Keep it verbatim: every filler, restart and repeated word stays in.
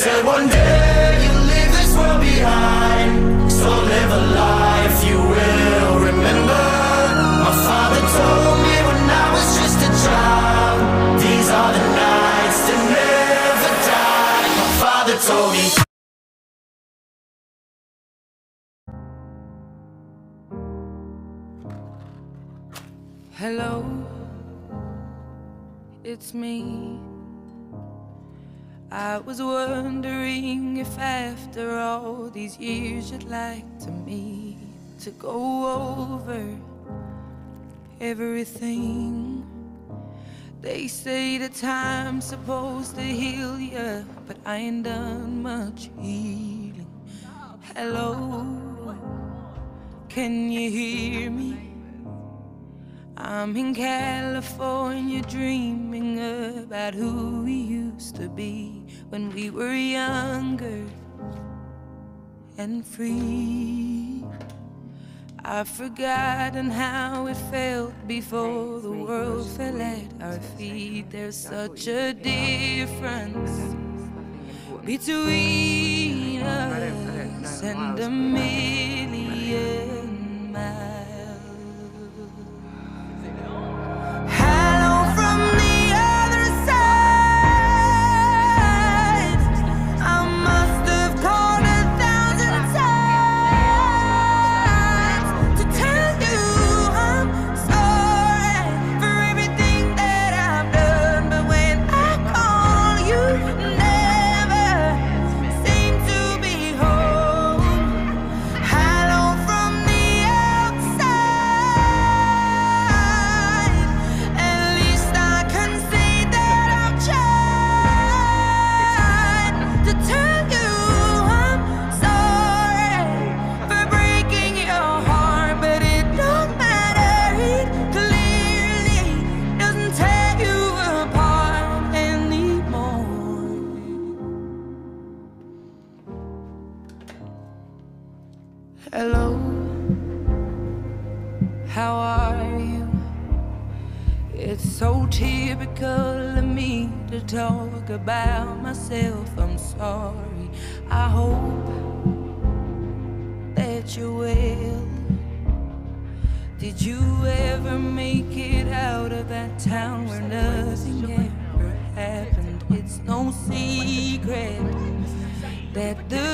said one day you'll leave this world behind, so live a life you will remember. My father told me when I was just a child, these are the nights that never die. My father told me. Hello, it's me. I was wondering if after all these years you'd like to meet, to go over everything. They say the time's supposed to heal ya, but I ain't done much healing. Hello, can you hear me? I'm in California dreaming about who we used to be when we were younger and free. I've forgotten how it felt before the world fell at our feet. There's such a difference between us and a million miles. Hello, how are you? It's so typical of me to talk about myself. I'm sorry. I hope that you're well. Did you ever make it out of that town where nothing ever happened? It's no secret that the